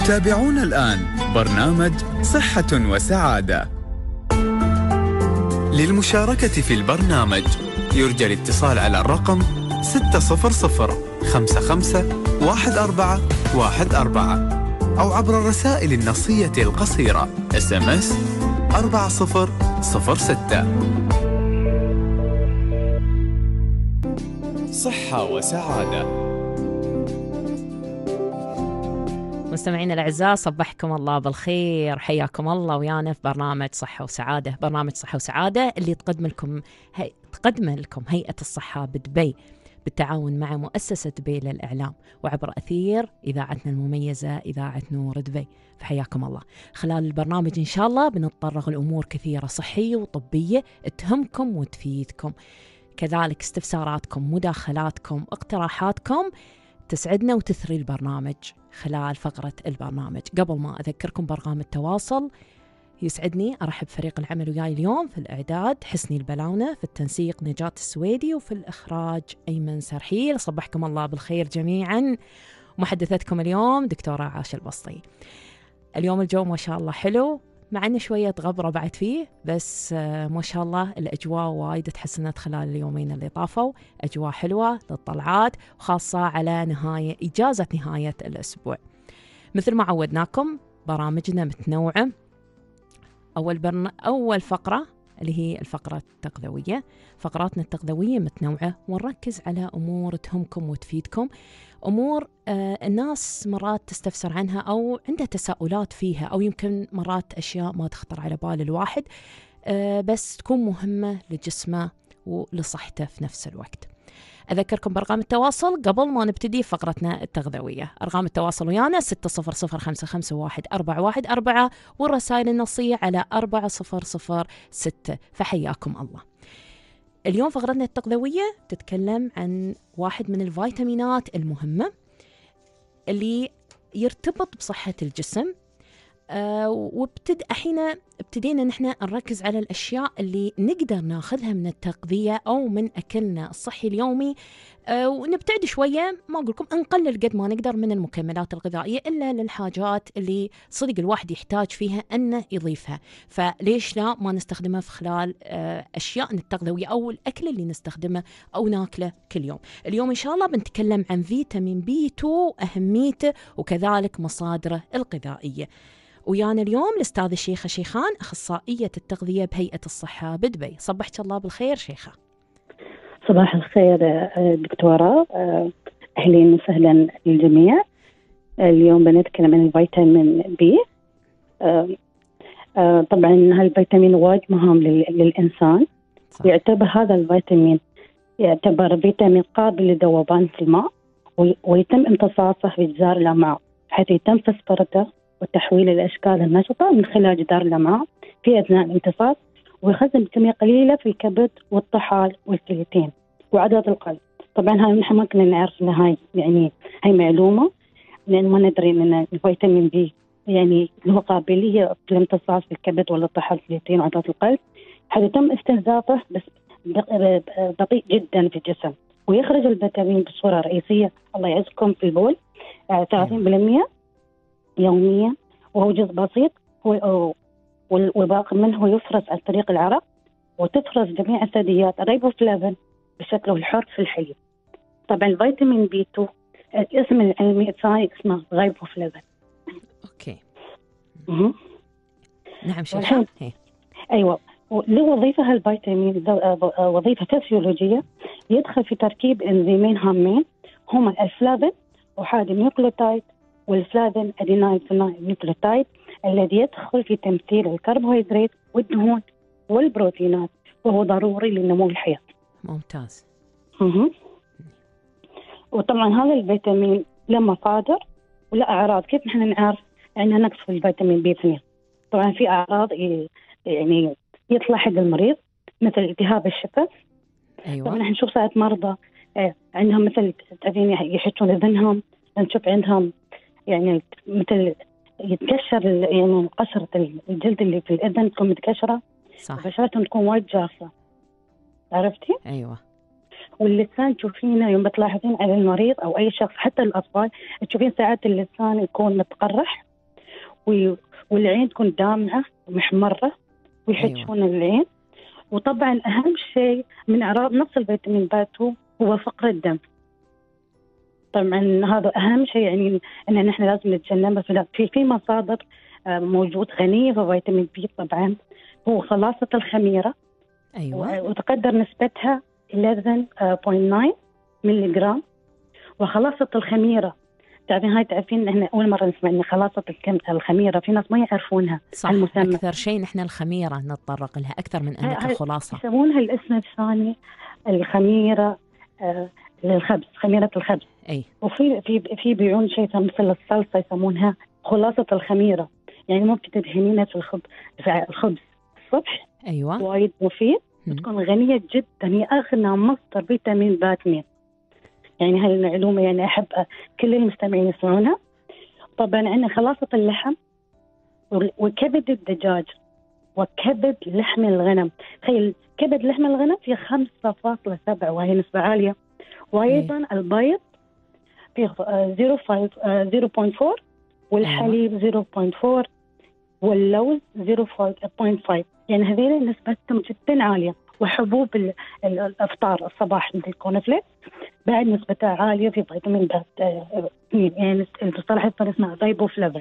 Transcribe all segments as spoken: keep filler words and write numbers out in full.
تتابعون الآن برنامج صحة وسعادة. للمشاركة في البرنامج يرجى الاتصال على الرقم ستة صفر صفر خمسة خمسة واحد أربعة واحد أربعة أو عبر الرسائل النصية القصيرة إس إم إس أربعة صفر صفر ستة. صحة وسعادة. مستمعينا الأعزاء، صبحكم الله بالخير، حياكم الله ويانا في برنامج صحة وسعادة. برنامج صحة وسعادة اللي تقدم لكم هي... تقدم لكم هيئة الصحة بدبي بالتعاون مع مؤسسة دبي للإعلام وعبر أثير إذاعتنا المميزة إذاعة نور دبي. فحياكم الله. خلال البرنامج إن شاء الله بنتطرق لأمور كثيرة صحية وطبية تهمكم وتفيدكم، كذلك استفساراتكم، مداخلاتكم، اقتراحاتكم تسعدنا وتثري البرنامج خلال فقرة البرنامج. قبل ما أذكركم بأرقام التواصل، يسعدني أرحب فريق العمل وياي اليوم في الإعداد حسني البلاونة، في التنسيق نجاة السويدي، وفي الإخراج أيمن سرحيل. صبحكم الله بالخير جميعا. محدثتكم اليوم دكتورة عاشة البسطي. اليوم الجو ما شاء الله حلو، مع أنه شوية غبرة بعد فيه، بس ما شاء الله الأجواء وايد تحسنت خلال اليومين اللي طافوا. أجواء حلوة للطلعات، وخاصة على نهاية إجازة نهاية الأسبوع. مثل ما عودناكم برامجنا متنوعة. أول, برن... أول فقرة اللي هي الفقرة التغذوية. فقراتنا التغذوية متنوعة ونركز على أمور تهمكم وتفيدكم، أمور آه الناس مرات تستفسر عنها أو عندها تساؤلات فيها، أو يمكن مرات أشياء ما تخطر على بال الواحد آه بس تكون مهمة لجسمه ولصحته في نفس الوقت. أذكركم بأرقام التواصل قبل ما نبتدي فقرتنا التغذوية. أرقام التواصل ويانا ستة صفر صفر خمسة خمسة واحد أربعة واحد أربعة، والرسائل النصية على أربعة صفر صفر ستة. فحياكم الله. اليوم فقرتنا التغذوية تتكلم عن واحد من الفيتامينات المهمة اللي يرتبط بصحة الجسم. آه وابتد أحيانا ابتدينا نحن نركز على الأشياء اللي نقدر ناخذها من التغذية أو من أكلنا الصحي اليومي، آه ونبتعد شوية، ما أقولكم نقلل قد ما نقدر من المكملات الغذائية إلا للحاجات اللي صدق الواحد يحتاج فيها أنه يضيفها. فليش لا ما نستخدمها في خلال آه أشياء التغذوية أو الأكل اللي نستخدمه أو ناكله كل يوم. اليوم إن شاء الله بنتكلم عن فيتامين بي اثنين، أهميته وكذلك مصادره الغذائية. ويانا اليوم الأستاذ شيخة شيخان، أخصائية التغذية بهيئة الصحة بدبي. صبحت الله بالخير شيخة. صباح الخير دكتورة، أهلين وسهلا للجميع. اليوم بنتكلم عن الفيتامين بي. طبعا هالفيتامين وايد مهم للإنسان. صح. يعتبر هذا الفيتامين يعتبر فيتامين قابل للذوبان في الماء، ويتم امتصاصه في جدار الأمعاء، حيث يتم فسفرته وتحويل الأشكال النشطة من خلال جدار الأمعاء في أثناء الامتصاص، ويخزن بكمية قليلة في الكبد والطحال والكليتين وعضلة القلب. طبعا هاي نحن ما كنا نعرف إن هاي يعني هاي معلومة، لأن ما ندري إن الفيتامين بي يعني له قابلية في الامتصاص في الكبد والطحال والكليتين وعضلة القلب، حيث تم استنزافه بس بطيء جدا في الجسم، ويخرج الفيتامين بصورة رئيسية الله يعزكم في البول ثلاثين بالمئة يوميا، وهو جزء بسيط، والباقي منه يفرز عن طريق العرق، وتفرز جميع الثدييات الريبوفلافين بشكله الحر في الحليب. طبعا الفيتامين بي اثنين الاسم العلمي الثاني اسمه ريبوفلافين. اوكي. م- نعم شيخة. ايوه، له وظيفه هالفيتامين وظيفه فسيولوجيه، يدخل في تركيب انزيمين هامين هما الفلافين وحاد النيوكليوتايد، والفلافين أدينايل فينايل نيوكليوتايد، الذي يدخل في تمثيل الكربوهيدرات والدهون والبروتينات، وهو ضروري لنمو الحياة. ممتاز. مه. وطبعا هذا الفيتامين له مصادر ولا أعراض. كيف نحن نعرف أنه نقص في الفيتامين بي اثنين؟ طبعا في أعراض يعني يطلع حق المريض مثل التهاب الشفة. أيوة. طبعا نحن نشوف ساعات مرضى عندهم مثل تعرفين يحسون أذنهم، نشوف عندهم يعني مثل يتكشر يعني قشرة الجلد اللي في الأذن تكون متكشرة. صح. بشرتهم تكون وايد جافة، عرفتي؟ أيوة. واللسان تشوفينه يوم بتلاحظين على المريض أو أي شخص حتى الأطفال تشوفين ساعات اللسان يكون متقرح والعين تكون دامعة ومحمرة ويحجون أيوة. العين. وطبعا أهم شيء من أعراض نقص الفيتامين بي اثنين هو فقر الدم. طبعا هذا أهم شيء، يعني أن نحن لازم نتجنبه. في في مصادر موجود غنية بفيتامين بي طبعا هو خلاصة الخميرة. أيوة. وتقدر نسبتها إحدى عشر فاصلة تسعة ملي جرام. وخلاصة الخميرة تعرفين هاي تعرفين إحنا أول مرة نسمع إن خلاصة الخميرة في ناس ما يعرفونها صح المسمى. أكثر شيء نحن الخميرة نتطرق لها أكثر من أنك الخلاصة. يسمونها الاسم الثاني الخميرة آه للخبز، خميرة الخبز. أي. وفي في في بيعون شيء مثل الصلصة يسمونها خلاصة الخميرة، يعني ممكن تدهنينها في الخبز في الخبز الصبح. أيوة. وايد مفيد وتكون غنية جدا، هي أغنى مصدر فيتامين بي اثنين. يعني هاي المعلومة يعني أحب كل المستمعين يسمعونها. طبعا عندنا خلاصة اللحم وكبد الدجاج وكبد لحم الغنم. تخيل كبد لحم الغنم في خمسة فاصلة سبعة وهي نسبة عالية. وأيضا البيض في صفر فاصلة أربعة والحليب صفر فاصلة أربعة واللوز صفر فاصلة خمسة. يعني هذين نسبتهم جدا عالية. وحبوب الافطار الصباح مثل الكورنفليكس بعد نسبتها عاليه في فيتامين بي اثنين، يعني المصطلح الثاني اسمه رايبوفلافين.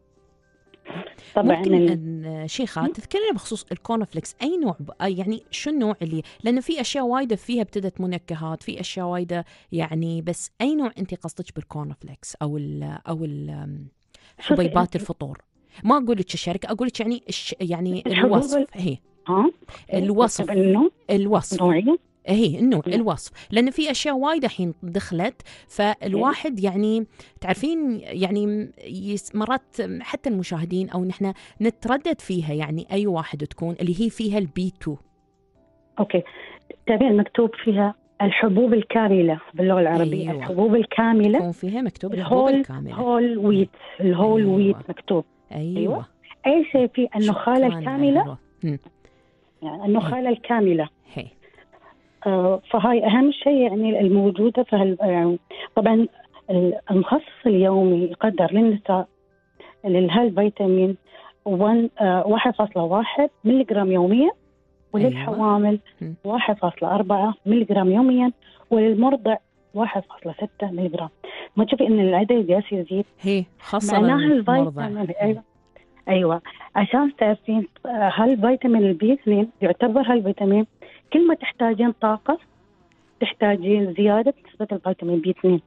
طبعا ممكن شيخة تذكرني بخصوص الكورنفليكس اي نوع ب... يعني شو النوع اللي، لانه في اشياء وايده فيها ابتدت منكهات، في اشياء وايده يعني، بس اي نوع انت قصدك بالكورنفليكس او ال او ال حبيبات الفطور؟ ما اقول لك الشركه، اقول لك يعني الش... يعني الوصف. هي ها الوصف الوصف نوعية هي النوع الوصف، لأن في أشياء وايدة الحين دخلت، فالواحد يعني تعرفين يعني مرات حتى المشاهدين أو نحن نتردد فيها، يعني أي واحد تكون اللي هي فيها البي تو. أوكي تابعين مكتوب فيها الحبوب الكاملة باللغة العربية. أيوة. الحبوب الكاملة يكون فيها مكتوب الحبوب الكاملة. هول ويت الهول أيوة. ويت مكتوب. أيوة. أيوة. أي شيء فيه النخالة الكاملة، يعني النخالة الكاملة. هي. آه فهاي أهم شيء يعني الموجودة في هال يعني طبعا المخصص اليومي يقدر للنساء للهالفيتامين واحد فاصلة واحد ملي جرام يوميا، وللحوامل أيوة. واحد فاصلة أربعة ملي جرام يوميا، وللمرضع واحد فاصلة ستة ملي جرام. ما تشوفي إن العدد جالس يزيد؟ هي خاصة معناها الفيتامين. أيوة أيوة عشان تعرفين هالفيتامين البي اثنين يعتبر هالفيتامين كل ما تحتاجين طاقة تحتاجين زيادة نسبة الفيتامين بي اثنين.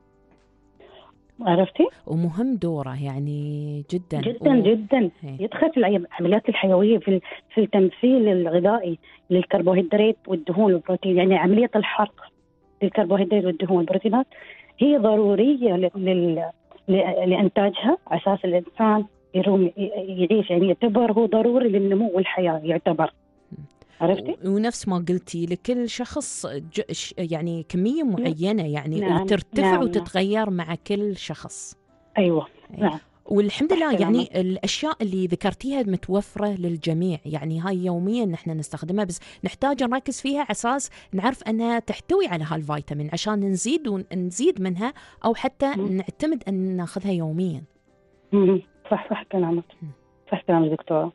عرفتي؟ ومهم دوره يعني جدا جدا و... جدا هي. يدخل في العمليات الحيوية في في التمثيل الغذائي للكربوهيدرات والدهون والبروتين. يعني عملية الحرق للكربوهيدرات والدهون والبروتينات هي ضرورية ل... ل... ل... لإنتاجها أساس الإنسان يروم يعيش، يعني يعتبر هو ضروري للنمو والحياة يعتبر. عرفتي؟ ونفس ما قلتي لكل شخص يعني كمية معينة يعني نعم. وترتفع نعم. وتتغير مع كل شخص. أيوة نعم. والحمد لله يعني الأشياء اللي ذكرتيها متوفرة للجميع، يعني هاي يوميا نحن نستخدمها، بس نحتاج نركز فيها أساس نعرف أنها تحتوي على هالفيتامين عشان نزيد ونزيد منها، أو حتى م. نعتمد أن ناخذها يوميا. م. صح صح كلامك، صح كلامك دكتورة.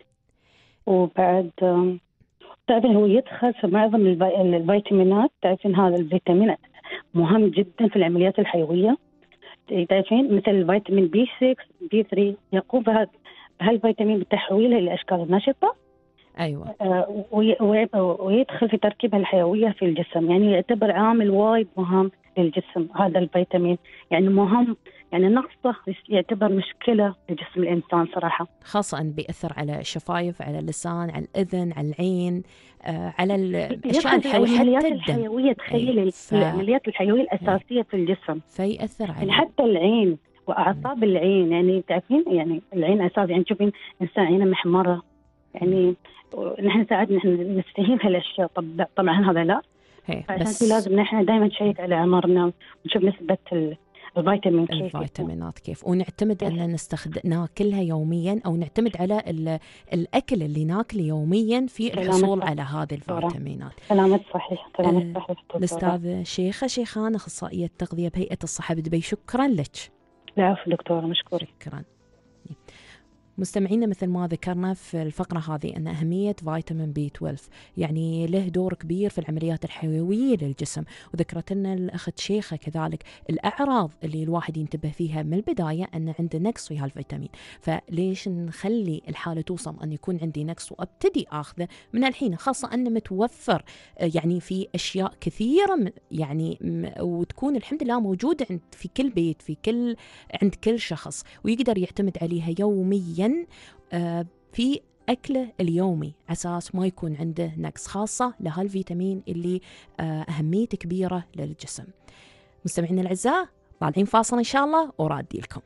وبعد تعرفين هو يدخل في معظم الفيتامينات. تعرفين هذا الفيتامين مهم جدا في العمليات الحيوية. تعرفين مثل الفيتامين بي ستة بي ثلاثة يقوم بهالفيتامين بتحويله إلى أشكال نشطة. أيوة. آه ويدخل في تركيبها الحيوية في الجسم، يعني يعتبر عامل وايد مهم للجسم هذا الفيتامين. يعني مهم، يعني نقصه يعتبر مشكلة لجسم الإنسان صراحة، خاصة أن بيأثر على الشفايف، على اللسان، على الأذن، على العين، آه على الأشياء الحيوية، حتى الحيوية. تخيلي ف... العمليات الحيوية الأساسية في الجسم، فيأثر على يعني حتى العين وأعصاب العين. يعني تعرفين يعني العين أساس، يعني تشوفين إنسان عينه محمرة، يعني نحن ساعات نحن نستهين هالأشياء. طب طبعا هذا لا، عشان لازم نحن دائما نشيك على عمرنا ونشوف نسبة الفيتامين كيف الفيتامينات كيف، ونعتمد أن نستخدم ناكلها يوميا، أو نعتمد على الأكل اللي ناكله يوميا في الحصول على هذه الفيتامينات. كلامك صحيح، كلامك صحيح. الأستاذة شيخة شيخان، أخصائية تغذية بهيئة الصحة بدبي، شكرا لك. العفو دكتورة، مشكورة. شكرا. مستمعينا مثل ما ذكرنا في الفقرة هذه أن أهمية فيتامين بي اثنا عشر يعني له دور كبير في العمليات الحيوية للجسم، وذكرت لنا الأخت شيخة كذلك الأعراض اللي الواحد ينتبه فيها من البداية أن عنده نقص في هالفيتامين. فليش نخلي الحالة توصل أن يكون عندي نقص وأبتدي أخذه من الحين، خاصة أنه متوفر يعني في أشياء كثيرة يعني وتكون الحمد لله موجودة عند في كل بيت في كل عند كل شخص، ويقدر يعتمد عليها يوميا في أكله اليومي أساس ما يكون عنده نقص، خاصة لهالفيتامين اللي أهميته كبيرة للجسم. مستمعينا الأعزاء طالعين فاصل إن شاء الله ورادي لكم.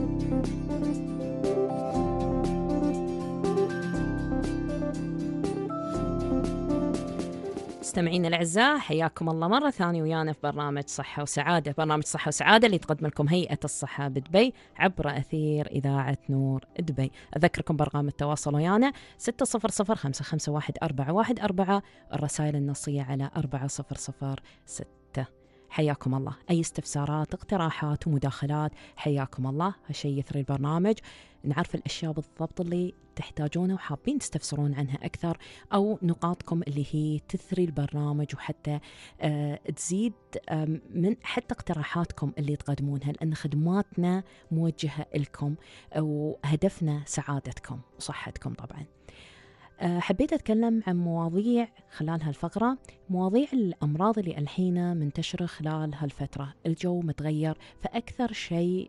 مستمعينا الأعزاء حياكم الله مرة ثانية ويانا في برنامج صحة وسعادة، برنامج صحة وسعادة اللي تقدم لكم هيئة الصحة بدبي عبر أثير إذاعة نور دبي. أذكركم برقم التواصل ويانا ستة صفر صفر خمسة خمسة واحد أربعة واحد أربعة، الرسائل النصية على أربعة صفر صفر ستة. حياكم الله، أي استفسارات اقتراحات ومداخلات حياكم الله، هالشيء يثري البرنامج، نعرف الأشياء بالضبط اللي تحتاجونها وحابين تستفسرون عنها أكثر، أو نقاطكم اللي هي تثري البرنامج وحتى آه تزيد آه من حتى اقتراحاتكم اللي تقدمونها، لأن خدماتنا موجهة لكم وهدفنا سعادتكم وصحتكم طبعا. حبيت أتكلم عن مواضيع خلال هالفقرة، مواضيع الأمراض اللي الحين منتشرة خلال هالفترة، الجو متغير، فأكثر شيء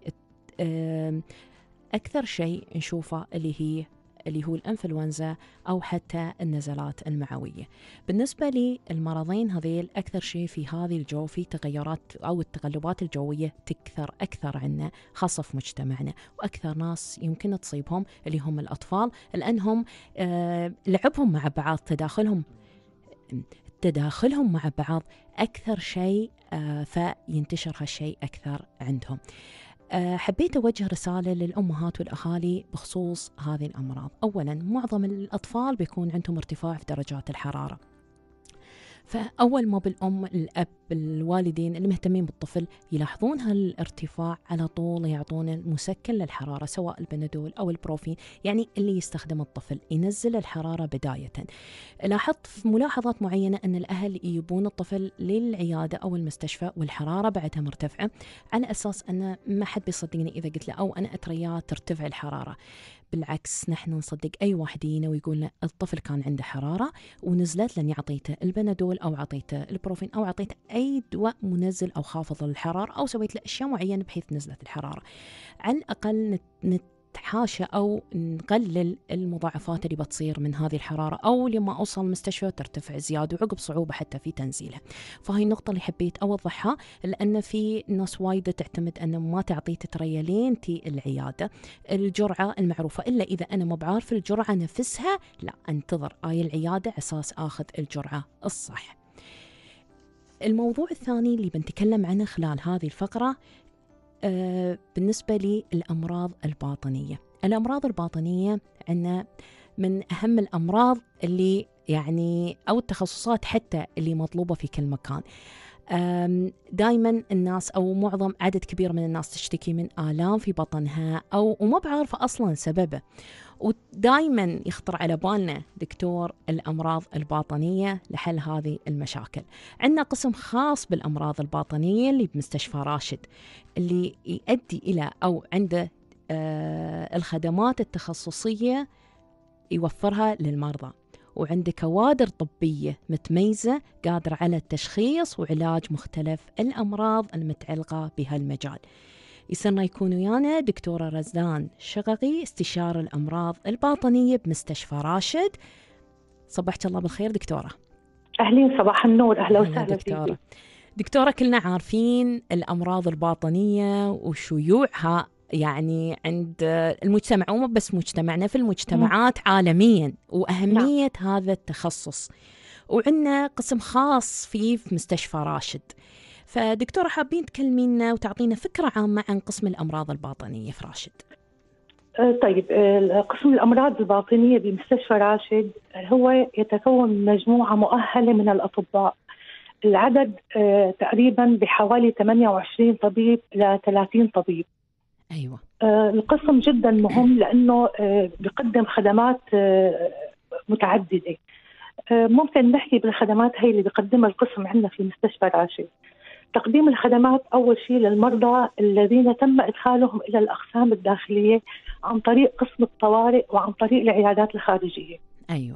أكثر شيء نشوفه اللي هي اللي هو الإنفلونزا أو حتى النزلات المعوية. بالنسبة للمرضين هذيل أكثر شيء في هذه الجو في تغيرات أو التقلبات الجوية تكثر أكثر عنا خاصة في مجتمعنا، وأكثر ناس يمكن تصيبهم اللي هم الأطفال، لأنهم آه لعبهم مع بعض، تداخلهم تداخلهم مع بعض أكثر شيء، آه فينتشر هالشيء أكثر عندهم. حبيت أوجه رسالة للأمهات والأهالي بخصوص هذه الأمراض. أولاً معظم الأطفال بيكون عندهم ارتفاع في درجات الحرارة، فأول ما بالأم الأب الوالدين اللي مهتمين بالطفل يلاحظون هالارتفاع على طول يعطون المسكن للحرارة سواء البنادول أو البروفين، يعني اللي يستخدم الطفل ينزل الحرارة بداية. لاحظت في ملاحظات معينة أن الأهل يجيبون الطفل للعيادة أو المستشفى والحرارة بعدها مرتفعة، على أساس أن ما حد بيصدقني إذا قلت له أو أنا أترياه ترتفع الحرارة. بالعكس نحن نصدق أي واحد يجينا ويقول لنا الطفل كان عنده حرارة ونزلت لأني عطيته البنادول أو عطيته البروفين أو عطيته أي دواء منزل أو خافض للحرارة أو سويت له أشياء معينة بحيث نزلت الحرارة. على الأقل نتحاشى أو نقلل المضاعفات اللي بتصير من هذه الحرارة، أو لما أوصل المستشفى ترتفع زيادة وعقب صعوبة حتى في تنزيلها. فهي النقطة اللي حبيت أوضحها، لأن في ناس وايدة تعتمد أن ما تعطي تتريا لين تي العيادة الجرعة المعروفة، إلا إذا أنا ما بعرف الجرعة نفسها لا أنتظر آي العيادة أساس آخذ الجرعة الصح. الموضوع الثاني اللي بنتكلم عنه خلال هذه الفقرة آه بالنسبة للأمراض الباطنية. الأمراض الباطنية عندنا من أهم الأمراض اللي يعني أو التخصصات حتى اللي مطلوبة في كل مكان. دايما الناس أو معظم عدد كبير من الناس تشتكي من آلام في بطنها أو وما بعرف أصلا سببه، ودايما يخطر على بالنا دكتور الأمراض الباطنية لحل هذه المشاكل. عندنا قسم خاص بالأمراض الباطنية اللي بمستشفى راشد، اللي يؤدي إلى أو عنده آه الخدمات التخصصية يوفرها للمرضى، وعنده كوادر طبية متميزة قادرة على التشخيص وعلاج مختلف الأمراض المتعلقة بهالمجال. يسرنا يكون ويانا دكتورة رزدان شغقي استشارة الأمراض الباطنية بمستشفى راشد. صبحت الله بالخير دكتورة. أهلين، صباح النور، أهلا وسهلا دكتورة. دكتورة كلنا عارفين الأمراض الباطنية وشيوعها يعني عند المجتمع، وما بس مجتمعنا، في المجتمعات م. عالميا، وأهمية نعم. هذا التخصص، وعندنا قسم خاص فيه في مستشفى راشد. فدكتورة حابين تكلمينا وتعطينا فكرة عامة عن قسم الأمراض الباطنية في راشد. طيب، قسم الأمراض الباطنية بمستشفى راشد هو يتكون من مجموعة مؤهلة من الأطباء، العدد تقريبا بحوالي ثمانية وعشرين طبيب إلى ثلاثين طبيب. أيوة. القسم جدا مهم لأنه بيقدم خدمات متعددة. ممكن نحكي بالخدمات هي اللي بيقدمها القسم عندنا في مستشفى راشد. تقديم الخدمات أول شيء للمرضى الذين تم إدخالهم إلى الأقسام الداخلية عن طريق قسم الطوارئ وعن طريق العيادات الخارجية. أيوة.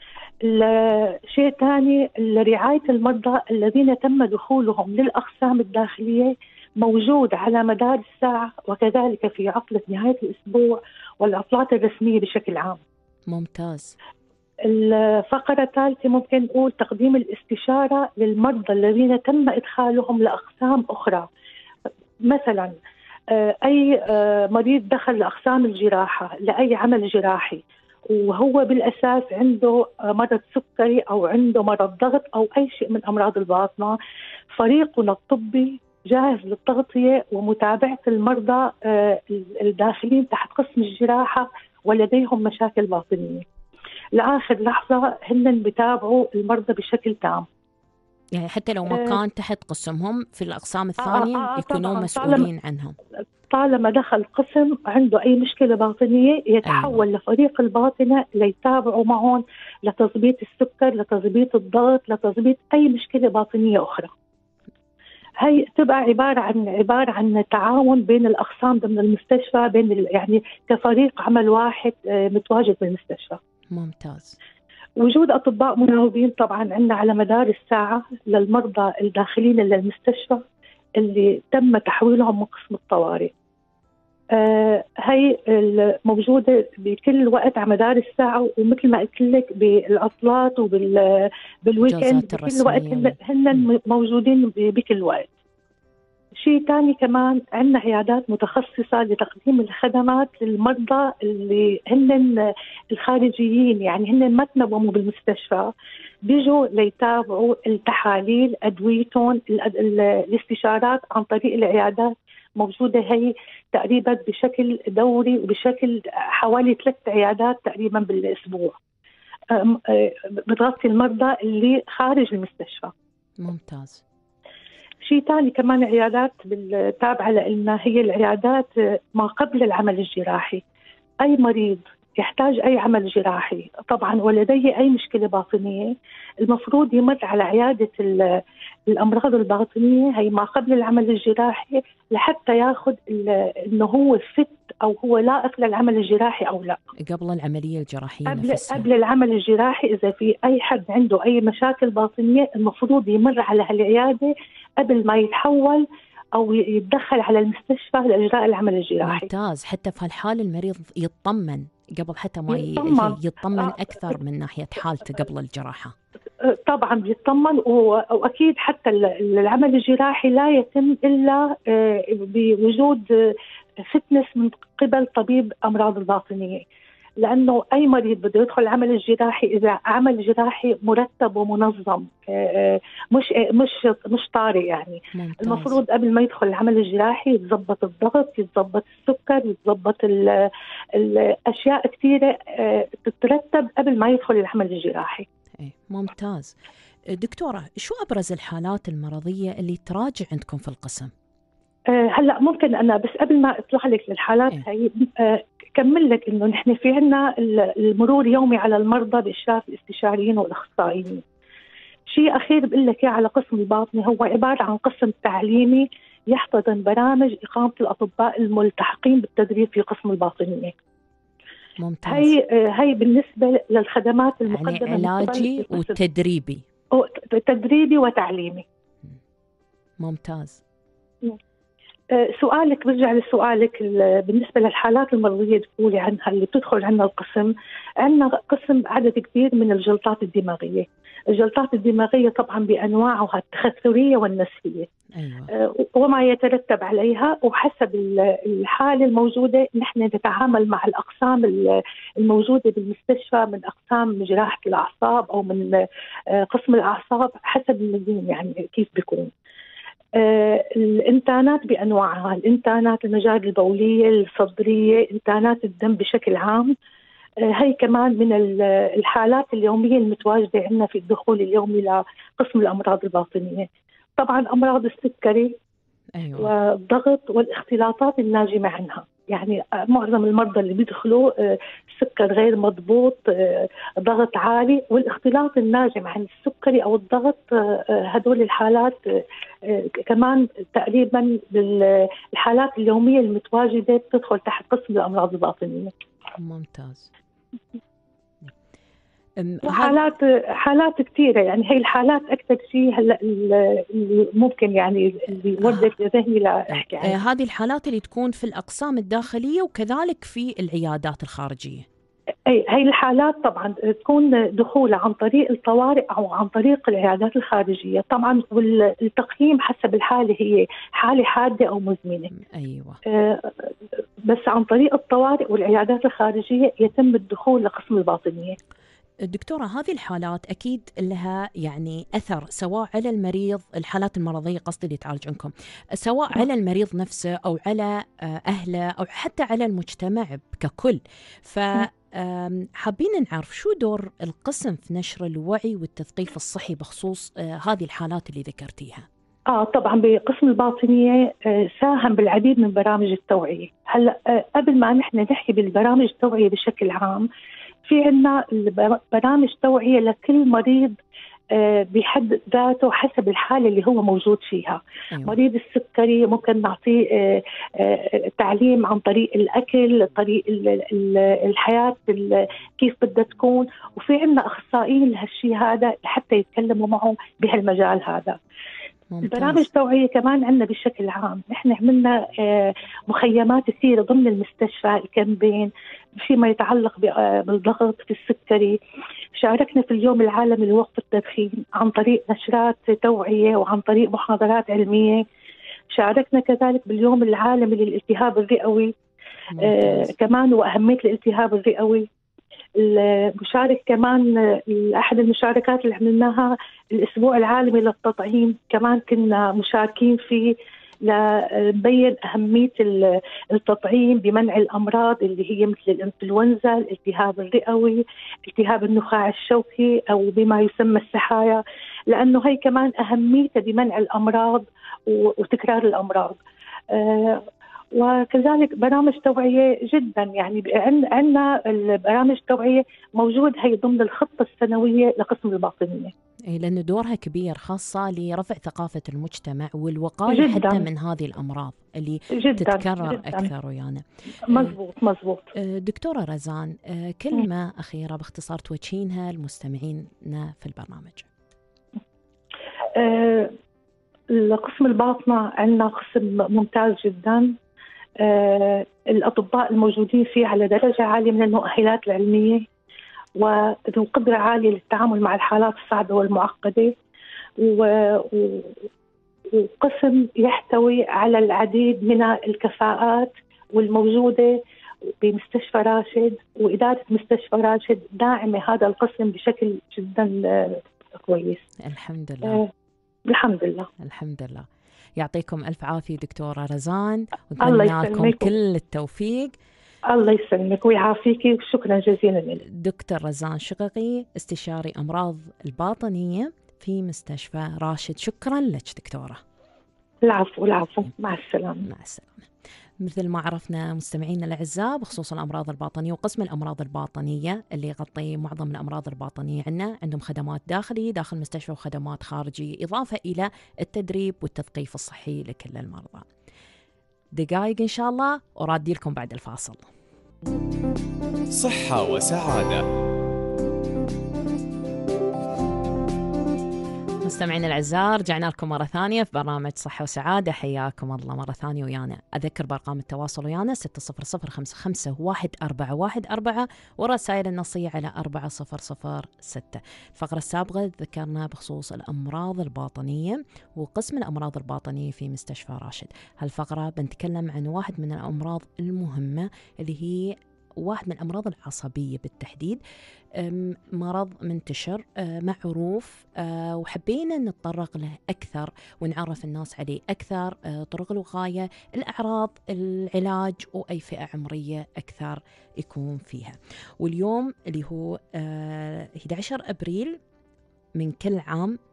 الشيء الثاني رعاية المرضى الذين تم دخولهم للأقسام الداخلية موجود على مدار الساعة، وكذلك في عطلة نهاية الأسبوع والعطلات الرسمية بشكل عام. ممتاز. الفقرة الثالثة ممكن نقول تقديم الاستشارة للمرضى الذين تم إدخالهم لأقسام أخرى. مثلا أي مريض دخل لأقسام الجراحة لأي عمل جراحي وهو بالأساس عنده مرض سكري أو عنده مرض ضغط أو أي شيء من أمراض الباطنة، فريقنا الطبي جاهز للتغطية ومتابعة المرضى الداخلين تحت قسم الجراحة ولديهم مشاكل باطنية. لآخر لحظة هن بتابعوا المرضى بشكل تام، يعني حتى لو ما كان تحت قسمهم في الأقسام الثانية آه آه يكونوا مسؤولين عنهم. طالما دخل قسم عنده أي مشكلة باطنية يتحول أيوة. لفريق الباطنة ليتابعوا معهم لتضبيط السكر، لتضبيط الضغط، لتضبيط أي مشكلة باطنية أخرى. هي تبقى عبارة عن عبارة عن تعاون بين الأقسام ضمن المستشفى، بين يعني كفريق عمل واحد متواجد بالمستشفى. ممتاز. وجود أطباء مناوبين طبعا عندنا على مدار الساعة للمرضى الداخلين للمستشفى اللي تم تحويلهم من قسم الطوارئ. آه هي موجودة بكل وقت على مدار الساعة، ومثل ما قلت لك بالعطلات وبالويكند بكل وقت هن موجودين بكل وقت. شيء ثاني كمان عندنا عيادات متخصصة لتقديم الخدمات للمرضى اللي هن الخارجيين، يعني هن ما تنوموا بالمستشفى، بيجوا ليتابعوا التحاليل، أدويتهم، الاستشارات عن طريق العيادات. موجودة هي تقريبا بشكل دوري وبشكل حوالي ثلاث عيادات تقريبا بالأسبوع بتغطي المرضى اللي خارج المستشفى. ممتاز. شيء ثاني كمان عيادات بالتابعة لنا هي العيادات ما قبل العمل الجراحي. أي مريض يحتاج أي عمل جراحي طبعا ولديه أي مشكلة باطنية المفروض يمر على عيادة الأمراض الباطنية هي ما قبل العمل الجراحي لحتى ياخذ إنه هو فت أو هو لائق للعمل الجراحي أو لا. قبل العملية الجراحية قبل, نفسها. قبل العمل الجراحي إذا في أي حد عنده أي مشاكل باطنية المفروض يمر على هالعيادة قبل ما يتحول أو يتدخل على المستشفى لإجراء العمل الجراحي. ممتاز. حتى في هالحال المريض يطمن قبل حتى ما يطمن, يطمن أكثر من ناحية حالته قبل الجراحة. طبعا بيطمن، وأكيد حتى العمل الجراحي لا يتم إلا بوجود فتنس من قبل طبيب أمراض الباطنية، لأنه أي مريض بده يدخل العمل الجراحي إذا عمل جراحي مرتب ومنظم مش مش مش طارئ يعني. ممتاز. المفروض قبل ما يدخل العمل الجراحي يتضبط الضغط، يتضبط السكر، يتضبط الأشياء كثيرة تترتب قبل ما يدخل العمل الجراحي. ممتاز. دكتورة، شو أبرز الحالات المرضية اللي تراجع عندكم في القسم؟ هلا ممكن أنا بس قبل ما أطلع لك للحالات هي كمل لك إنه نحن في عنا المرور يومي على المرضى بإشراف الاستشاريين والأخصائيين. شيء أخير بقول لك على قسم الباطني، هو عبارة عن قسم تعليمي يحتضن برامج إقامة الأطباء الملتحقين بالتدريب في قسم الباطنية. ممتاز. هي هي بالنسبة للخدمات المقدمة، يعني علاجي وتدريبي. تدريبي وتعليمي. ممتاز. سؤالك برجع لسؤالك بالنسبة للحالات المرضية تقولي عنها اللي بتدخل عنا القسم. عنا قسم عدد كبير من الجلطات الدماغية. الجلطات الدماغية طبعا بأنواعها التخثرية والنسفية. أيوة. وما يترتب عليها، وحسب الحالة الموجودة نحن نتعامل مع الأقسام الموجودة بالمستشفى من أقسام جراحة الأعصاب أو من قسم الأعصاب حسب اللزوم يعني كيف بيكون. آه الانتانات بأنواعها، الانتانات المجاري البولية، الصدرية، انتانات الدم بشكل عام. آه هي كمان من الحالات اليومية المتواجدة عندنا في الدخول اليومي لقسم الأمراض الباطنية. طبعا أمراض السكري. أيوة. والضغط والاختلاطات الناجمة عنها. يعني معظم المرضى اللي بيدخلوا السكر غير مضبوط، ضغط عالي، والاختلاط الناجم عن السكري أو الضغط، هدول الحالات كمان تقريبا الحالات اليومية المتواجدة بتدخل تحت قسم الأمراض الباطنية. ممتاز. وحالات حالات كثيرة، يعني هي الحالات أكثر شيء هلا اللي ممكن يعني اللي وردت لذهني لا أحكي عنها. هذه الحالات اللي تكون في الأقسام الداخلية وكذلك في العيادات الخارجية. أي هي الحالات طبعا تكون دخولها عن طريق الطوارئ أو عن طريق العيادات الخارجية طبعا، والتقييم حسب الحالة هي حالة حادة أو مزمنة. أيوة. آه بس عن طريق الطوارئ والعيادات الخارجية يتم الدخول لقسم الباطنية. دكتورة، هذه الحالات أكيد لها يعني أثر سواء على المريض، الحالات المرضية قصدي اللي تعالج عنكم، سواء على المريض نفسه أو على أهله أو حتى على المجتمع ككل. فحابين نعرف شو دور القسم في نشر الوعي والتثقيف الصحي بخصوص هذه الحالات اللي ذكرتيها. آه طبعا بقسم الباطنية ساهم بالعديد من برامج التوعية. هلا قبل ما نحن نحكي بالبرامج التوعية بشكل عام، في عنا برامج توعية لكل مريض بحد ذاته حسب الحالة اللي هو موجود فيها. أيوة. مريض السكري ممكن نعطيه تعليم عن طريق الأكل، طريق الحياة كيف بدها تكون، وفي عنا أخصائيين لهالشيء هذا لحتى يتكلموا معه بهالمجال هذا. ممتاز. البرامج التوعية كمان عندنا بشكل عام، نحن عملنا مخيمات كثيرة ضمن المستشفى، الكامبين فيما يتعلق بالضغط في السكري. شاركنا في اليوم العالمي لوقف التدخين عن طريق نشرات توعية وعن طريق محاضرات علمية. شاركنا كذلك باليوم العالمي للالتهاب الرئوي آه كمان وأهمية الالتهاب الرئوي. المشارك كمان أحد المشاركات اللي عملناها الأسبوع العالمي للتطعيم، كمان كنا مشاركين فيه لنبين أهمية التطعيم بمنع الأمراض اللي هي مثل الإنفلونزا، الالتهاب الرئوي، التهاب النخاع الشوكي أو بما يسمى السحايا، لأنه هي كمان أهميتها بمنع الأمراض وتكرار الأمراض. أه وكذلك برامج توعية جدا، يعني عندنا البرامج التوعية موجود هي ضمن الخطة السنوية لقسم الباطنية. إيه، لأنه دورها كبير خاصة لرفع ثقافة المجتمع والوقاية جداً. حتى من هذه الأمراض اللي جداً تتكرر جداً. أكثر ويانا. مزبوط مزبوط. دكتورة رزان، كلمة أخيرة باختصار توجهينها لمستمعينا في البرنامج. أه القسم الباطنة عندنا قسم ممتاز جداً. آه، الأطباء الموجودين فيه على درجة عالية من المؤهلات العلمية وذو قدرة عالية للتعامل مع الحالات الصعبة والمعقدة، وقسم يحتوي على العديد من الكفاءات والموجودة بمستشفى راشد، وإدارة مستشفى راشد داعمة هذا القسم بشكل جدا آه، كويس. الحمد لله. آه، الحمد لله. الحمد لله. يعطيكم ألف عافية دكتورة رزان، ونتمنى لكم كل التوفيق. الله يسلمك ويعافيك، وشكرا جزيلا لك. دكتور رزان شققي، استشاري أمراض الباطنية في مستشفى راشد، شكرا لك دكتورة. العفو العفو، مع السلامة. مع السلامة. مثل ما عرفنا مستمعينا الأعزاء بخصوص الأمراض الباطنية وقسم الأمراض الباطنية اللي يغطي معظم الأمراض الباطنية، عندنا عندهم خدمات داخلية داخل المستشفى وخدمات خارجية، إضافة إلى التدريب والتثقيف الصحي لكل المرضى. دقائق إن شاء الله ورادي لكم بعد الفاصل. صحة وسعادة. مستمعين الأعزاء، رجعنا لكم مرة ثانية في برنامج صحة وسعادة. حياكم الله مرة ثانية ويانا. أذكر بأرقام التواصل ويانا ستة صفر صفر خمسة خمسة واحد أربعة واحد أربعة، ورسائل النصية على أربعة صفر صفر ستة. الفقرة السابقة ذكرنا بخصوص الأمراض الباطنية وقسم الأمراض الباطنية في مستشفى راشد. هالفقرة بنتكلم عن واحد من الأمراض المهمة اللي هي واحد من الأمراض العصبية بالتحديد، مرض منتشر معروف، وحبينا نتطرق له أكثر ونعرف الناس عليه أكثر، طرق الوقاية، الأعراض، العلاج، وأي فئة عمرية أكثر يكون فيها. واليوم اللي هو أحد عشر أبريل من كل عام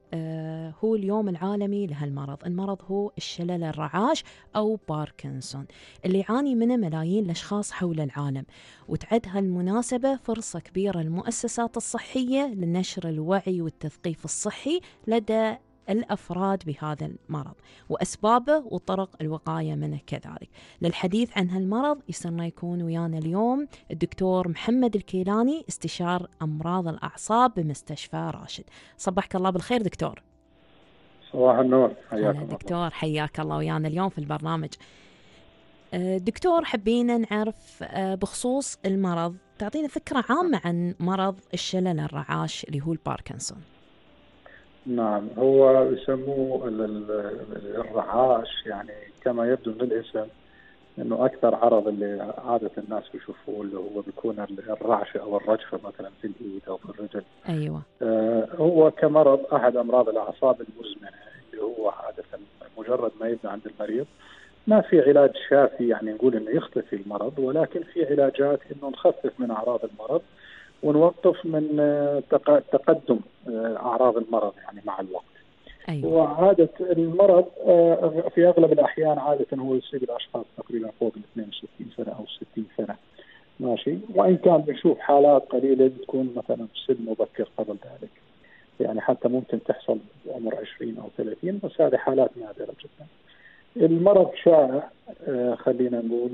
آه هو اليوم العالمي لهالمرض. المرض هو الشلل الرعاش أو باركنسون اللي يعاني منه ملايين الأشخاص حول العالم، وتعد هالمناسبة فرصة كبيرة للمؤسسات الصحية لنشر الوعي والتثقيف الصحي لدى الأفراد بهذا المرض وأسبابه وطرق الوقاية منه كذلك. للحديث عن هالمرض يسرنا يكون ويانا اليوم الدكتور محمد الكيلاني، استشار أمراض الأعصاب بمستشفى راشد. صبحك الله بالخير دكتور. صباح النور، حياك الله دكتور، حياك الله ويانا اليوم في البرنامج. دكتور، حبينا نعرف بخصوص المرض، تعطينا فكرة عامة عن مرض الشلل الرعاش اللي هو الباركنسون. نعم، هو يسموه الرعاش، يعني كما يبدو من الاسم انه اكثر عرض اللي عاده الناس بيشوفوه اللي هو بيكون الرعشه او الرجفه مثلا في الايد او في الرجل. ايوه. آه هو كمرض احد امراض الاعصاب المزمنه اللي هو عاده مجرد ما يبدا عند المريض ما في علاج شافي يعني نقول انه يختفي المرض، ولكن في علاجات انه نخفف من اعراض المرض ونوقف من تقدم أعراض المرض يعني مع الوقت. أيوة. وعادة المرض في أغلب الأحيان عادة هو يصيب الأشخاص تقريبا فوق ال اثنين وستين سنة أو ستين سنة، ماشي، وإن كان بنشوف حالات قليلة بتكون مثلا في سن مبكر قبل ذلك، يعني حتى ممكن تحصل بعمر عشرين أو ثلاثين، بس هذه حالات نادرة جدا. المرض شائع، خلينا نقول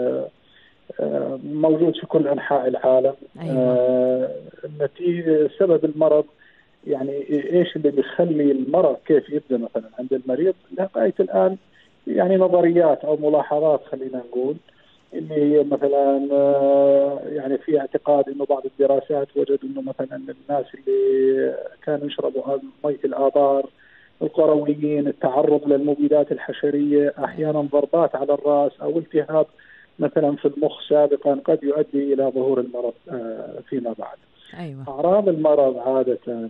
موجود في كل أنحاء العالم. أيوة. نتيجة سبب المرض يعني إيش اللي بيخلي المرض كيف يبدأ مثلا عند المريض لغاية الآن يعني نظريات أو ملاحظات خلينا نقول اللي هي مثلا يعني في اعتقاد إنه بعض الدراسات وجدوا إنه مثلا الناس اللي كانوا يشربوا مية الآبار، القرويين، التعرض للمبيدات الحشرية، أحيانا ضربات على الرأس أو التهاب مثلا في المخ سابقا قد يؤدي إلى ظهور المرض فيما بعد. أيوة. أعراض المرض عادة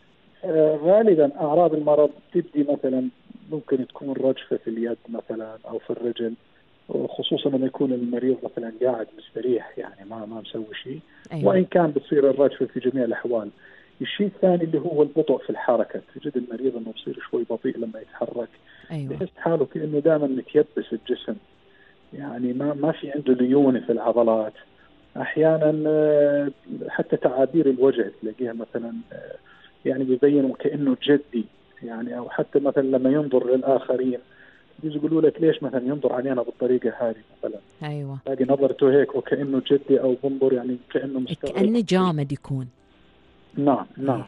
غالبا أعراض المرض تبدي مثلا ممكن تكون رجفة في اليد مثلا أو في الرجل، وخصوصا لما يكون المريض مثلا قاعد مستريح يعني ما ما مسوي شيء. أيوة. وإن كان بتصير الرجفة في جميع الأحوال. الشيء الثاني اللي هو البطء في الحركة، تجد المريض إنه بصير شوي بطيء لما يتحرك. أيوة. يحس حاله كأنه دائما متيبس الجسم، يعني ما ما في عنده ليونة في العضلات. أحيانا حتى تعابير الوجه تلاقيها مثلا يعني بيبين وكأنه جدي، يعني أو حتى مثلا لما ينظر للآخرين يقولوا لك ليش مثلا ينظر علينا بالطريقة هذه مثلا. أيوة. تلاقي نظرته هيك وكأنه جدي أو بنظر يعني كأنه مستغرب، كأنه جامد يكون. نعم نعم.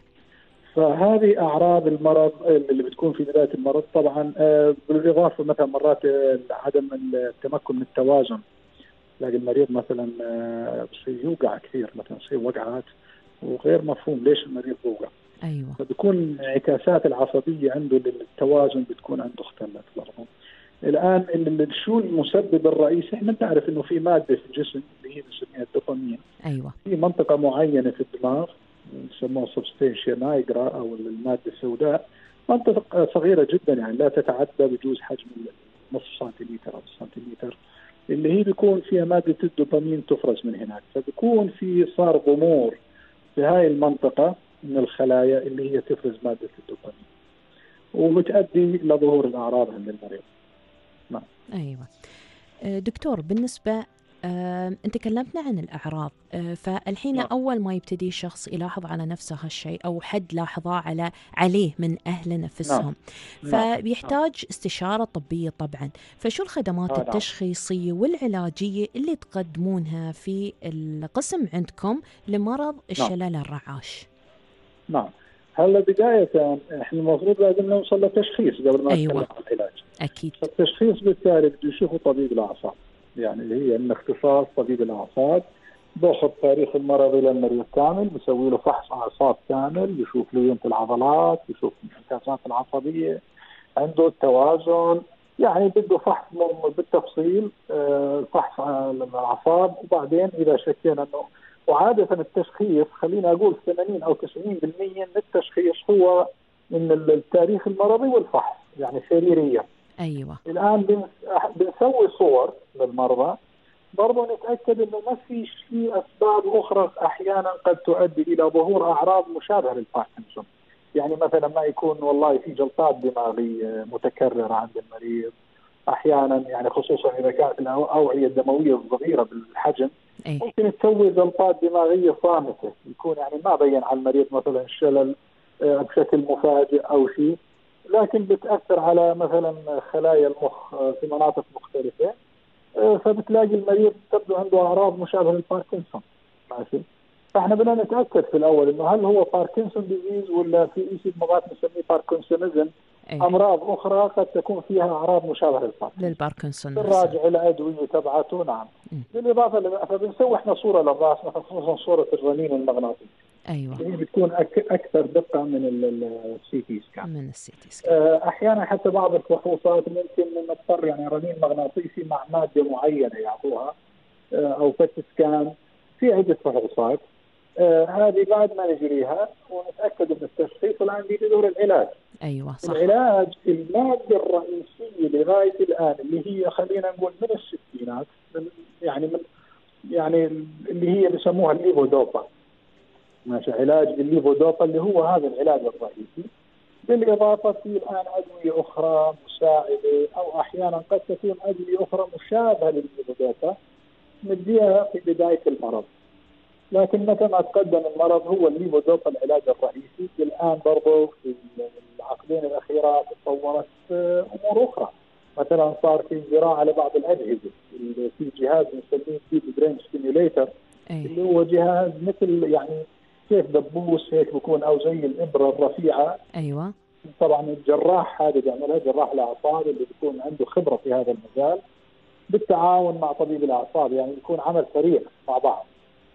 فهذه أعراض المرض اللي بتكون في بداية المرض. طبعا بالإضافة مثلا مرات عدم التمكن من التوازن، تلاقي المريض مثلا بصير يوقع كثير، مثلا بصير وقعات وغير مفهوم ليش المريض بوقع. أيوة. فبكون انعكاسات العصبية عنده للتوازن بتكون عنده اختلت برضه. الآن شو المسبب الرئيسي؟ احنا بنعرف إنه في مادة في الجسم اللي هي بنسميها الدوبامين. أيوة. في منطقة معينة في الدماغ يسموها سبستانشيا نايجرا أو المادة السوداء، منطقة صغيرة جدا يعني لا تتعدى بجوز حجم نصف سنتيمتر أو سنتيمتر، اللي هي بيكون فيها مادة الدوبامين تفرز من هناك. فبيكون في صار ضمور في هاي المنطقة من الخلايا اللي هي تفرز مادة الدوبامين وبتؤدي لظهور الأعراض عند المريض. نعم. أيوة دكتور، بالنسبة آه، أنت كلمتنا عن الأعراض، آه، فالحين نعم. أول ما يبتدي الشخص يلاحظ على نفسه هالشيء أو حد لاحظه على عليه من أهل نفسهم، نعم. فبيحتاج استشارة طبية طبعا. فشو الخدمات آه التشخيصية والعلاجية اللي تقدمونها في القسم عندكم لمرض الشلل الرعاش؟ نعم. هلا بداية احنا المفروض لازم نوصل لتشخيص قبل ما أيوة. نتكلم عن العلاج. أكيد. التشخيص بالتالي بده يشوفه طبيب الأعصاب، يعني اللي هي من اختصاص طبيب الأعصاب، باخذ تاريخ المرض للمريض كامل، بسوي له فحص أعصاب كامل، بشوف ليونة العضلات، بشوف الانعكاسات العصبية، عنده التوازن، يعني بده فحص بالتفصيل فحص الأعصاب. وبعدين إذا شكينا أنه، وعادة التشخيص خلينا أقول ثمانين أو تسعين بالمئة من التشخيص هو من التاريخ المرضي والفحص يعني سريريا. أيوة. الآن بنسوي صور للمرضى برضو نتأكد إنه ما في شيء أسباب أخرى أحيانا قد تؤدي إلى ظهور أعراض مشابهة للباركنسون. يعني مثلا ما يكون والله في جلطات دماغية متكررة عند المريض أحيانا، يعني خصوصا إذا كانت الأوعية الدموية صغيرة بالحجم أي. ممكن تسوي جلطات دماغية صامتة، يكون يعني ما بين على المريض مثلا شلل بشكل مفاجئ أو شيء، لكن بتأثر على مثلا خلايا المخ في مناطق مختلفة، فبتلاقي المريض تبدو عنده أعراض مشابهة للباركنسون. ماشي، فاحنا بدنا نتأكد في الأول إنه هل هو باركنسون ديزيز ولا في شيء مرات نسميه باركنسونيزم، أمراض أخرى قد تكون فيها أعراض مشابهة للباركنسون. بنراجع الأدوية تبعته. نعم. م. بالإضافة ل... فبنسوي إحنا صورة للرأس، خصوصا صورة الرنين المغناطيسي. أيوة. هي بتكون أك... أكثر دقة من السي تي سكان. من السي تي سكان. أحيانا حتى بعض الفحوصات ممكن نضطر يعني رنين مغناطيسي مع مادة معينة يعطوها أو بت سكان، في عدة فحوصات. آه هذه بعد ما نجريها ونتأكد من التشخيص، والآن بيجي دور العلاج. أيوة صح. العلاج المادة الرئيسية لغاية الآن اللي هي خلينا نقول من الستينات، من يعني من يعني اللي هي بيسموها الليفودوبا. ماشي، علاج الليفودوبا اللي هو هذا العلاج الرئيسي، بالإضافة في الآن أدوية أخرى مساعدة أو أحيانا قد تكون أدوية أخرى مشابهة للليفودوبا نديها في بداية المرض. لكن متى ما تقدم المرض هو الليفودوبا العلاج الرئيسي. الآن برضو في العقدين الأخيرة تطورت أمور أخرى، مثلا صار في زراعة لبعض الأجهزة، في جهاز نسميه ديب برين ستيميوليتر اللي هو جهاز مثل يعني كيف دبوس هيك بكون أو زي الإبرة الرفيعة. أيوة. طبعا الجراح هذا بيعملها جراح الأعصاب اللي بيكون عنده خبرة في هذا المجال بالتعاون مع طبيب الأعصاب، يعني يكون عمل سريع مع بعض.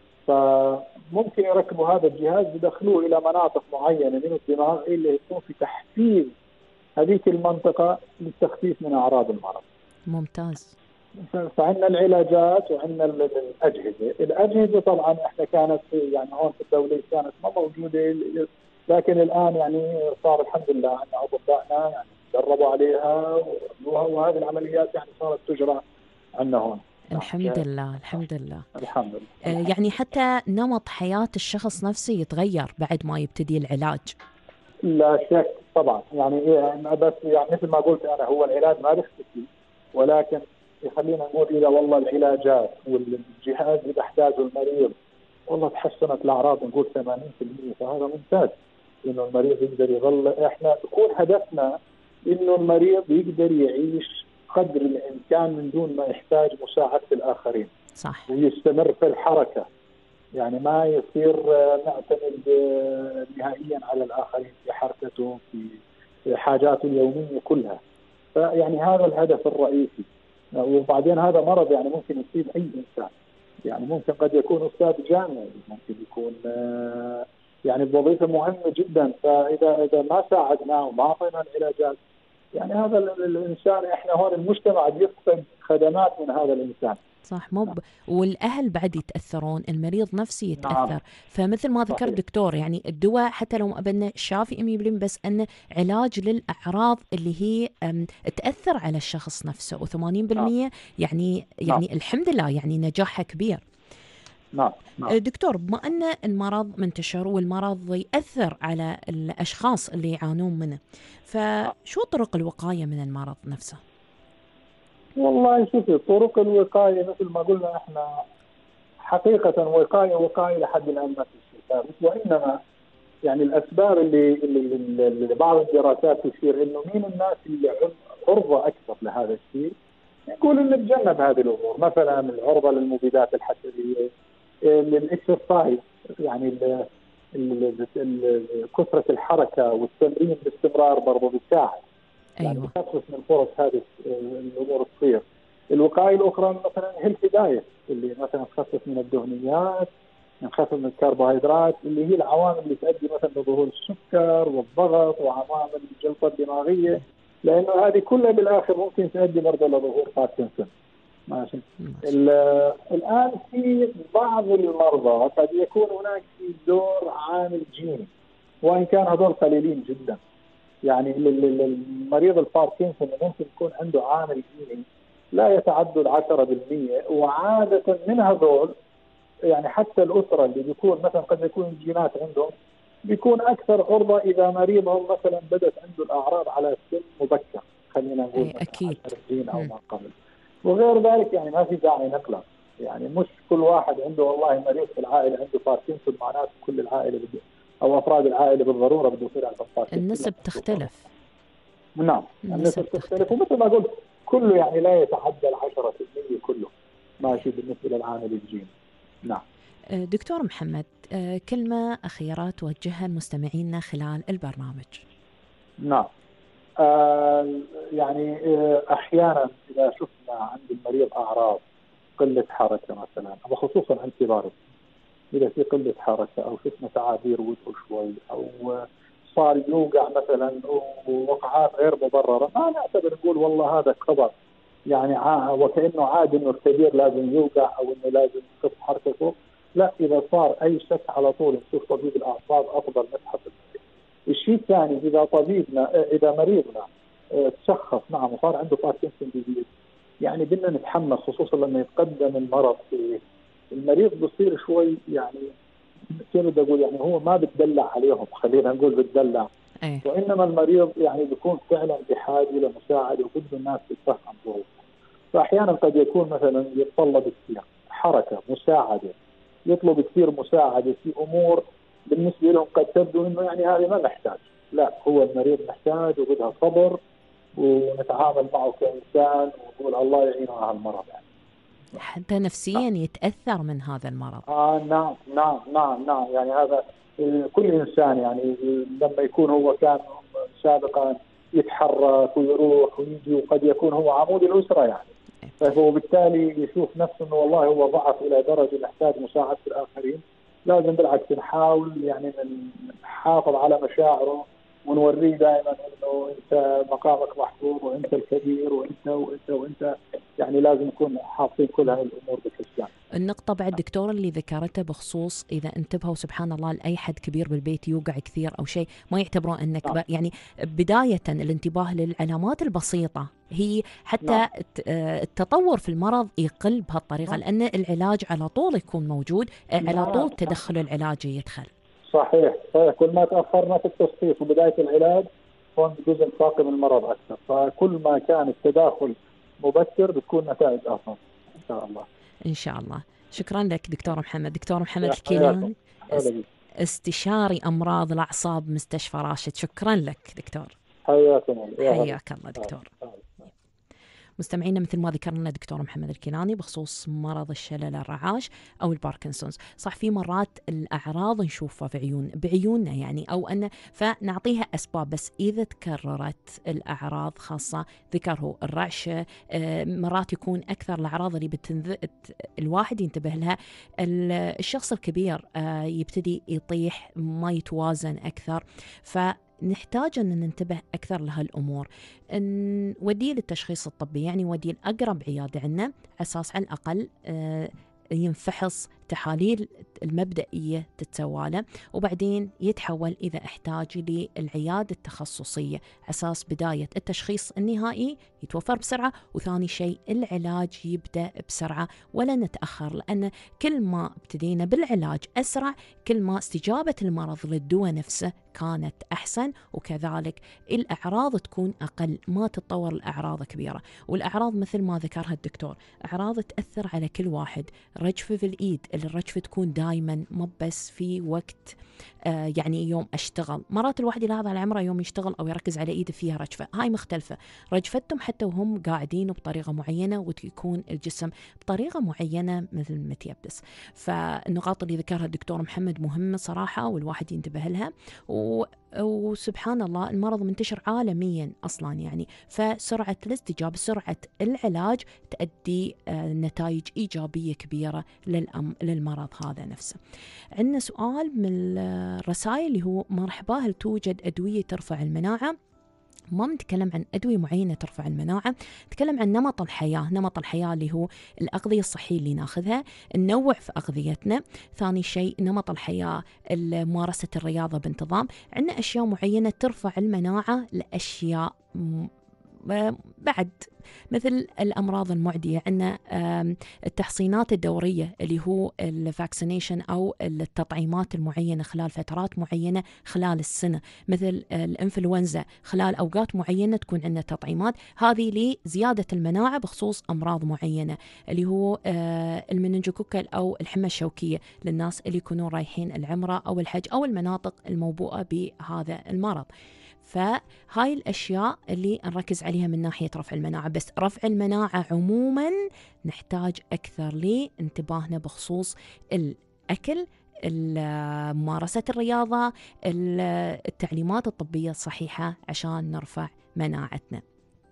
فممكن يركبوا هذا الجهاز يدخلوه إلى مناطق معينة من الدماغ اللي يكون في تحفيز هذيك المنطقة للتخفيف من أعراض المرض. ممتاز. فعندنا العلاجات وعندنا الأجهزة. الأجهزة طبعا احنا كانت يعني هون في الدولة كانت ما موجودة، لكن الآن يعني صار الحمد لله أن أطبائنا يعني دربوا عليها وهذه العمليات يعني صارت تجرى عندنا هون. الحمد لله الحمد لله الحمد لله. آه يعني حتى نمط حياة الشخص نفسه يتغير بعد ما يبتدي العلاج. لا شك طبعا، يعني بس يعني مثل ما قلت أنا هو العلاج ما بيختفي، ولكن يخلينا نقول إذا والله العلاجات والجهاز اللي بيحتاجه المريض والله تحسنت الأعراض نقول ثمانين بالمئة، فهذا ممتاز إنه المريض يقدر يظل. إحنا بكون هدفنا إنه المريض يقدر يعيش قدر الإمكان من دون ما يحتاج مساعدة الآخرين. صح. ويستمر في الحركة، يعني ما يصير نعتمد نهائيا على الآخرين في حركته في حاجاته اليومية كلها. فيعني هذا الهدف الرئيسي. وبعدين هذا مرض يعني ممكن يصيب أي إنسان، يعني ممكن قد يكون أستاذ جامعي، ممكن يكون يعني بوظيفة مهمة جدا، فإذا إذا ما ساعدناه وما أعطينا العلاجات يعني هذا الإنسان إحنا هون المجتمع بيفقد خدمات من هذا الإنسان. صح. مب والأهل بعد يتأثرون، المريض نفسه يتأثر. نعم. فمثل ما ذكر دكتور يعني الدواء حتى لو ما أبنى شافي مية بالمية بس أنه علاج للأعراض اللي هي تأثر على الشخص نفسه، وثمانين بالمية نعم. يعني يعني نعم. الحمد لله يعني نجاحها كبير. نعم. نعم. دكتور، بما أن المرض منتشر والمرض يأثر على الأشخاص اللي يعانون منه، فشو طرق الوقاية من المرض نفسه؟ والله شوفي طرق الوقاية مثل ما قلنا احنا حقيقة وقاية وقاية لحد الآن ما في شيء، وإنما يعني الأسباب اللي, اللي, اللي بعض الدراسات تشير إنه مين الناس اللي عرضة أكثر لهذا الشيء، يقول إن نتجنب هذه الأمور، مثلا العرضة للمبيدات الحشرية، للإكسرسايز يعني كثرة الحركة والتمرين باستمرار برضه بيساعد. أيوة. يعني بخفف من فرص هذه الأمور تصير. الوقاية الأخرى مثلا هيلثي دايت اللي مثلا تخفف من الدهنيات، نخفف من الكربوهيدرات اللي هي العوامل اللي تؤدي مثلا لظهور السكر والضغط وعوامل الجلطة الدماغية، لأنه هذه كلها بالآخر ممكن تؤدي برضه لظهور باركنسون. ماشي. الآن في بعض المرضى قد يكون هناك في دور عامل جيني، وإن كان هذول قليلين جدا. يعني المريض الباركنسون ممكن يكون عنده عامل جيني لا يتعدى العشرة بالمية، وعادة من هذول يعني حتى الأسرة اللي بيكون مثلا قد يكون الجينات عندهم بيكون أكثر عرضة إذا مريضهم مثلا بدأت عنده الأعراض على سن مبكر، خلينا نقول أي أكيد عشرين أو ما قبل. وغير ذلك يعني ما في داعي نقلق، يعني مش كل واحد عنده والله مريض في العائلة عنده باركنسون معناته كل العائلة بده أو أفراد العائلة بالضرورة بده يصير عندهم باركنسون. النسب تختلف. نعم النسب تختلف، ومثل ما قلت كله يعني لا يتعدى العشرة في المية كله ماشي بالنسبة للعامل الجيني. نعم دكتور محمد، كلمة أخيرة توجهها لمستمعينا خلال البرنامج. نعم آه يعني آه أحيانا إذا شفنا عند المريض أعراض قلة حركة مثلا، وخصوصا عند كبار، إذا في قلة حركة أو شفنا تعابير وجهه شوي أو صار يوقع مثلا ووقعات غير مبررة، ما نعتبر نقول والله هذا كبر يعني وكأنه عادي إنه الكبير لازم يوقع أو إنه لازم يخف حركته. لا، إذا صار أي شك على طول نشوف طبيب الأعصاب أفضل نبحث. الشيء الثاني، إذا طبيبنا إذا مريضنا تشخص نعم وصار عنده باركنسون ديزيز، يعني بدنا نتحمس، خصوصا لما يتقدم المرض في المريض بصير شوي يعني كيف بدي أقول يعني هو ما بتدلع عليهم، خلينا نقول بتدلع أيه. وإنما المريض يعني بيكون فعلا بحاجة لمساعدة وبده الناس تتفهم ظروفه. فأحيانا قد يكون مثلا يتطلب كثير حركة مساعدة، يطلب كثير مساعدة في أمور بالنسبة لهم قد تبدو إنه يعني هذه ما نحتاج. لا، هو المريض محتاج وبدها صبر ونتعامل معه كإنسان ونقول الله يعينه على المرض يعني. حتى نفسيا يتأثر من هذا المرض. آه نعم نعم نعم نعم يعني هذا كل إنسان يعني لما يكون هو كان سابقا يتحرك ويروح ويجي وقد يكون هو عمود الأسرة يعني، فهو بالتالي يشوف نفسه إنه والله هو ضعف إلى درجة يحتاج مساعدة الآخرين. لازم بالعكس نحاول يعني نحافظ على مشاعره ونوريه دائما إنه أنت مقامك محفوظ وأنت الكبير وأنت وأنت وأنت يعني لازم نكون حاطين كل هذه الأمور بالحسبان. النقطة بعد دكتور اللي ذكرته بخصوص إذا انتبهوا سبحان الله لأي حد كبير بالبيت يوقع كثير أو شيء ما يعتبرون أنه كبر، يعني بداية الانتباه للعلامات البسيطة هي حتى نعم. التطور في المرض يقل بهالطريقة نعم. لأن العلاج على طول يكون موجود، على نعم. طول تدخل العلاجي يدخل. صحيح صحيح، كل ما تأخرنا في التشخيص وبداية العلاج هون جزء فاقم المرض أكثر، فكل ما كان التداخل مبكر بتكون نتائج أفضل إن شاء الله. إن شاء الله. شكرا لك دكتور محمد. دكتور محمد الكيلاني استشاري أمراض الأعصاب مستشفى راشد، شكرا لك دكتور. حياك الله. حياك الله دكتور. مستمعينا مثل ما ذكرنا دكتور محمد الكيلاني بخصوص مرض الشلل الرعاش أو الباركنسونز، صح في مرات الأعراض نشوفها في عيون بعيوننا يعني أو أن فنعطيها أسباب، بس إذا تكررت الأعراض خاصة ذكره الرعشة مرات يكون أكثر الأعراض اللي بتنذ... الواحد ينتبه لها. الشخص الكبير يبتدي يطيح ما يتوازن أكثر، ف نحتاج أن ننتبه أكثر لهالأمور، نوديه للتشخيص الطبي يعني نوديه لأقرب عيادة عنا أساس على الأقل ينفحص تحاليل المبدئية تتسوى له، وبعدين يتحول إذا احتاج للعيادة التخصصية أساس بداية التشخيص النهائي يتوفر بسرعة، وثاني شيء العلاج يبدأ بسرعة ولا نتأخر، لأن كل ما ابتدينا بالعلاج أسرع كل ما استجابة المرض للدواء نفسه كانت أحسن، وكذلك الأعراض تكون أقل، ما تتطور الأعراض كبيرة. والأعراض مثل ما ذكرها الدكتور أعراض تأثر على كل واحد، رجفة في الإيد، الرجفة تكون دائما مو بس في وقت آه يعني يوم أشتغل، مرات الواحد يلاحظ على عمره يوم يشتغل أو يركز على إيده فيها رجفة، هاي مختلفة، رجفتهم حتى وهم قاعدين بطريقة معينة وتكون الجسم بطريقة معينة مثل المتيبس. فالنقاط اللي ذكرها الدكتور محمد مهمة صراحة والواحد ينتبه لها، و وسبحان الله المرض منتشر عالميا أصلا يعني، فسرعة الاستجابة سرعة العلاج تؤدي نتائج إيجابية كبيرة للأم للمرض هذا نفسه. عندنا سؤال من الرسائل اللي هو مرحبا، هل توجد أدوية ترفع المناعة؟ ما نتكلم عن أدوية معينة ترفع المناعة، نتكلم عن نمط الحياة، نمط الحياة اللي هو الأغذية الصحية اللي ناخذها، ننوع في أغذيتنا. ثاني شيء نمط الحياة، ممارسة الرياضة بانتظام. عندنا أشياء معينة ترفع المناعة لأشياء بعد مثل الأمراض المعدية عندنا التحصينات الدورية اللي هو الفاكسينيشن أو التطعيمات المعينة خلال فترات معينة خلال السنة، مثل الإنفلونزا خلال أوقات معينة تكون عندنا تطعيمات هذه لزيادة المناعة بخصوص أمراض معينة، اللي هو المننجوكوكل أو الحمى الشوكية للناس اللي يكونون رايحين العمرة أو الحج أو المناطق الموبوءة بهذا المرض. فهاي الأشياء اللي نركز عليها من ناحية رفع المناعة. بس رفع المناعة عموما نحتاج أكثر لانتباهنا بخصوص الأكل، ممارسة الرياضة، التعليمات الطبية الصحيحة عشان نرفع مناعتنا.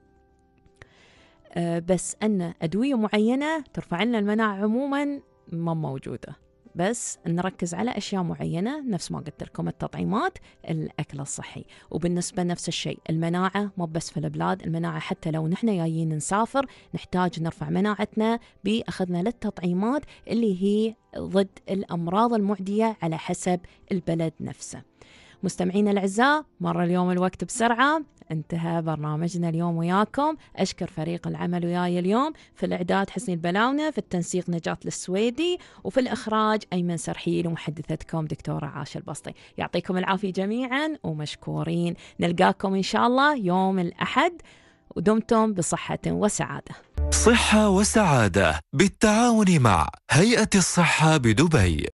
بس أن أدوية معينة ترفع لنا المناعة عموما ما موجودة، بس نركز على أشياء معينة نفس ما قلت لكم، التطعيمات، الأكل الصحي. وبالنسبة نفس الشيء المناعة مو بس في البلاد، المناعة حتى لو نحن جايين نسافر نحتاج نرفع مناعتنا بأخذنا للتطعيمات اللي هي ضد الأمراض المعدية على حسب البلد نفسه. مستمعين الأعزاء، مر اليوم الوقت بسرعة، انتهى برنامجنا اليوم وياكم. أشكر فريق العمل وياي اليوم، في الإعداد حسني البلاونة، في التنسيق نجاة السويدي، وفي الإخراج أيمن سرحيل، ومحدثتكم دكتورة عاشر البسطي. يعطيكم العافية جميعا ومشكورين. نلقاكم إن شاء الله يوم الأحد، ودمتم بصحة وسعادة. صحة وسعادة بالتعاون مع هيئة الصحة بدبي.